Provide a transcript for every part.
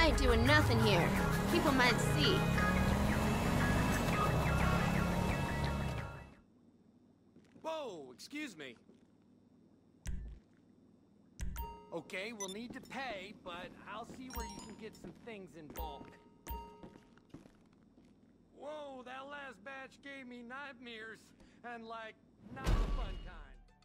I ain't doing nothing here. People might see. Whoa, excuse me. Okay, we'll need to pay, but I'll see where you can get some things in bulk. Whoa, that last batch gave me nightmares, and like, not the fun kind.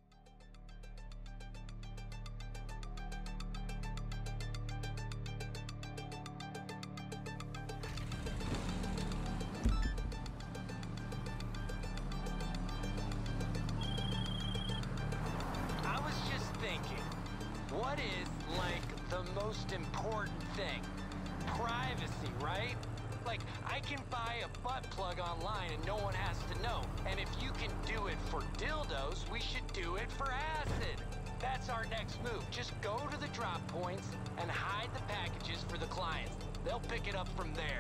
I was just thinking, what is, like, the most important thing? Privacy, right? Like, I can buy a butt plug online and no one has to know. And if you can do it for dildos, we should do it for acid. That's our next move. Just go to the drop points and hide the packages for the clients. They'll pick it up from there.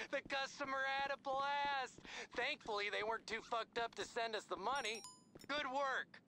The customer had a blast. Thankfully, they weren't too fucked up to send us the money. Good work.